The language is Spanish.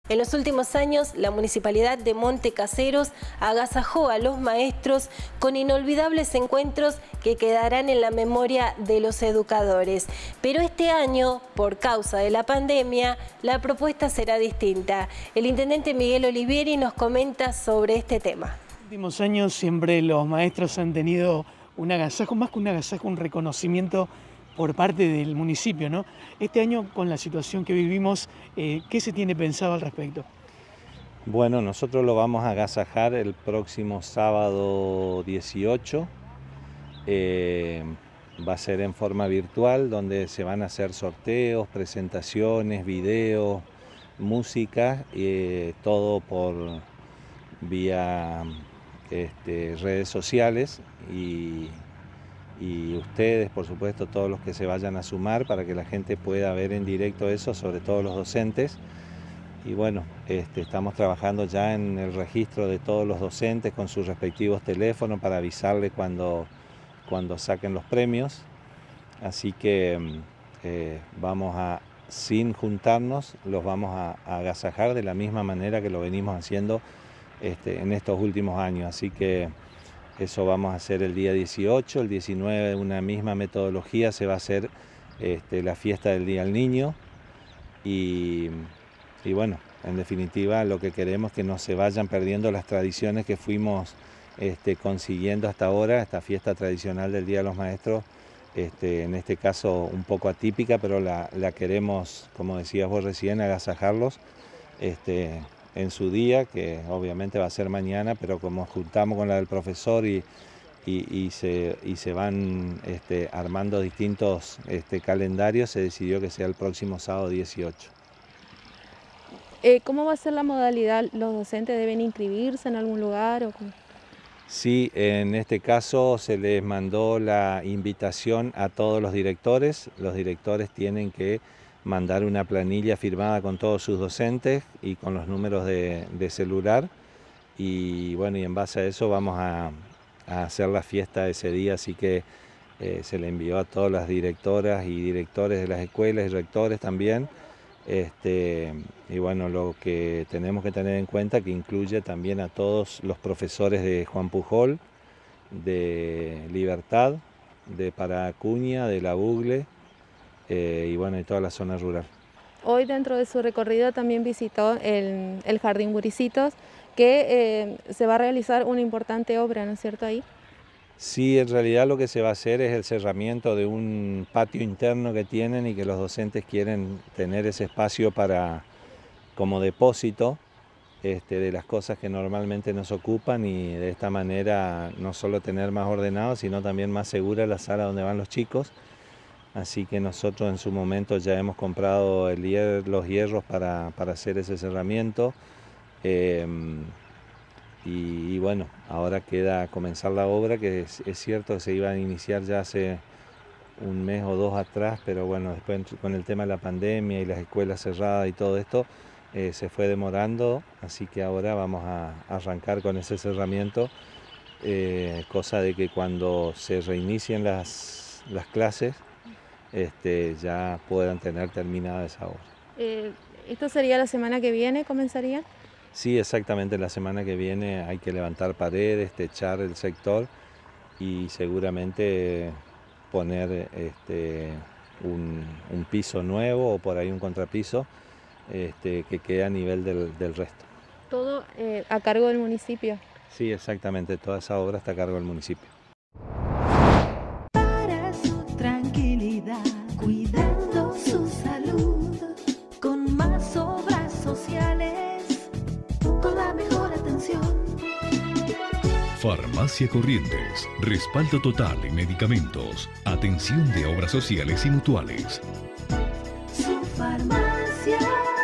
En los últimos años, la Municipalidad de Monte Caseros agasajó a los maestros con inolvidables encuentros que quedarán en la memoria de los educadores. Pero este año, por causa de la pandemia, la propuesta será distinta. El intendente Miguel Olivieri nos comenta sobre este tema. En los últimos años siempre los maestros han tenido un agasajo, más que un agasajo, un reconocimiento por parte del municipio, ¿no? Este año, con la situación que vivimos, ¿qué se tiene pensado al respecto? Bueno, nosotros lo vamos a agasajar el próximo sábado 18. Va a ser en forma virtual, donde se van a hacer sorteos, presentaciones, videos, música, todo por vía redes sociales y ustedes, por supuesto, todos los que se vayan a sumar para que la gente pueda ver en directo eso, sobre todo los docentes. Y bueno, estamos trabajando ya en el registro de todos los docentes con sus respectivos teléfonos para avisarle cuando saquen los premios. Así que vamos a, sin juntarnos, los vamos a agasajar de la misma manera que lo venimos haciendo en estos últimos años. Así que eso vamos a hacer el día 18, el 19 una misma metodología, se va a hacer la fiesta del Día del Niño y bueno, en definitiva lo que queremos es que no se vayan perdiendo las tradiciones que fuimos consiguiendo hasta ahora, esta fiesta tradicional del Día de los Maestros, en este caso un poco atípica, pero la queremos, como decías vos recién, agasajarlos en su día, que obviamente va a ser mañana, pero como juntamos con la del profesor y se van armando distintos calendarios, se decidió que sea el próximo sábado 18. ¿Cómo va a ser la modalidad? ¿Los docentes deben inscribirse en algún lugar? ¿O cómo? Sí, en este caso se les mandó la invitación a todos los directores. Los directores tienen que mandar una planilla firmada con todos sus docentes y con los números de celular. Y bueno, y en base a eso vamos a hacer la fiesta ese día, así que se le envió a todas las directoras y directores de las escuelas y rectores también. Y bueno, lo que tenemos que tener en cuenta que incluye también a todos los profesores de Juan Pujol, de Libertad, de Paracuña, de La Bugle y bueno, y toda la zona rural. Hoy dentro de su recorrido también visitó el Jardín Buricitos, que se va a realizar una importante obra, ¿no es cierto ahí? Sí, en realidad lo que se va a hacer es el cerramiento de un patio interno que tienen y que los docentes quieren tener ese espacio como depósito de las cosas que normalmente nos ocupan y de esta manera no solo tener más ordenado, sino también más segura la sala donde van los chicos. Así que nosotros en su momento ya hemos comprado los hierros para hacer ese cerramiento. Y bueno, ahora queda comenzar la obra, que es cierto que se iba a iniciar ya hace un mes o dos atrás, pero bueno, después con el tema de la pandemia y las escuelas cerradas y todo esto, se fue demorando, así que ahora vamos a arrancar con ese cerramiento, cosa de que cuando se reinicien las clases, ya puedan tener terminada esa obra. ¿Esto sería la semana que viene, comenzaría? Sí, exactamente, la semana que viene hay que levantar paredes, techar el sector y seguramente poner un piso nuevo o por ahí un contrapiso que quede a nivel del resto. ¿Todo a cargo del municipio? Sí, exactamente, toda esa obra está a cargo del municipio. Para su tranquilidad, cuidando su salud, con más obras sociales, con la mejor atención. Farmacia Corrientes, respaldo total en medicamentos, atención de obras sociales y mutuales. Su farmacia.